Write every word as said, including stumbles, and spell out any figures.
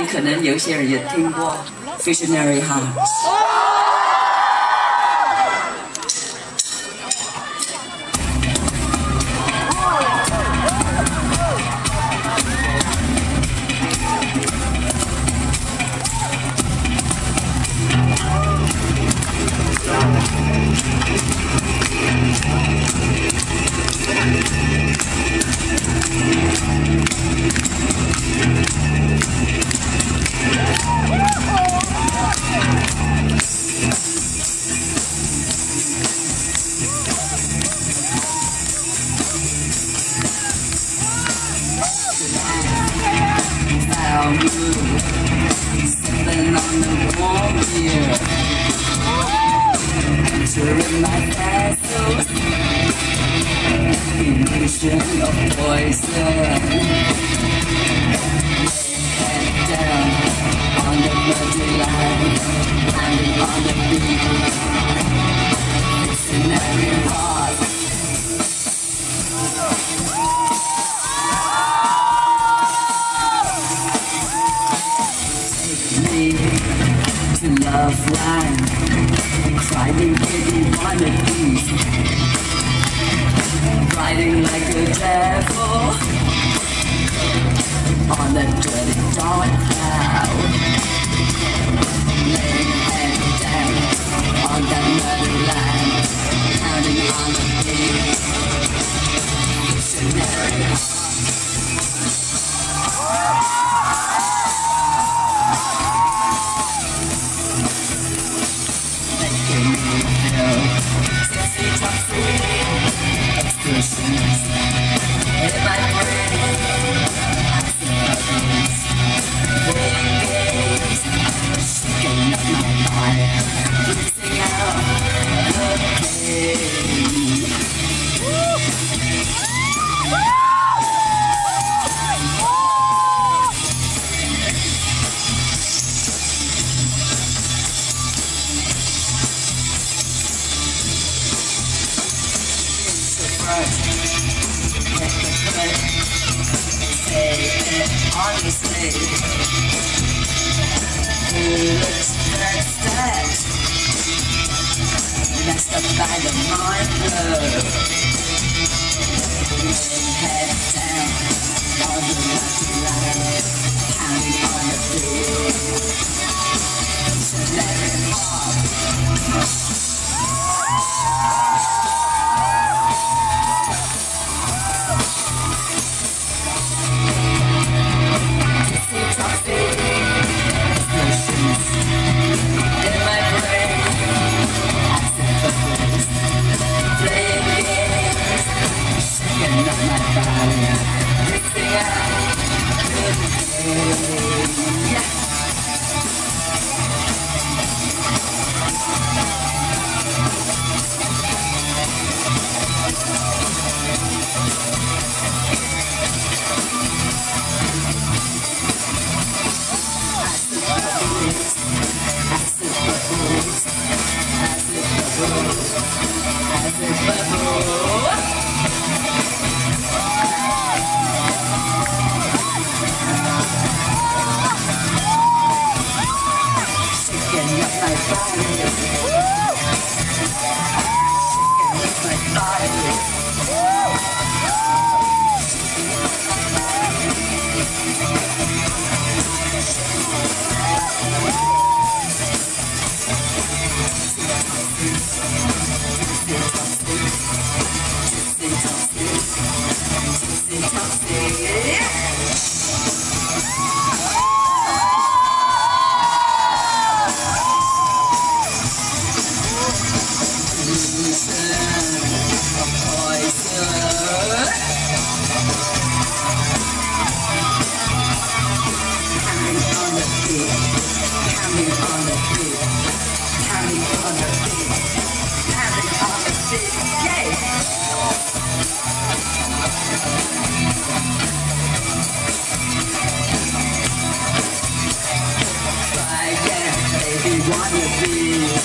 可能有些人也听过 Visionary Hearts。 Sitting on the warm beer, entering my castle, illusion of poison. Head down on the muddy line, landing on the beat, visionary heart. To love land, driving where you wanna be, riding like a devil on a dirty dark cloud, laying head down on that muddy land, counting on the beat, visionary heart. Explosions in my brain, playing games, shaking up my mind, mixing out the pain. Say it honestly. Who looks that messed up by the mind blow? Laying head down on the lucky line, counting on the beat, visionary heart. Wanna be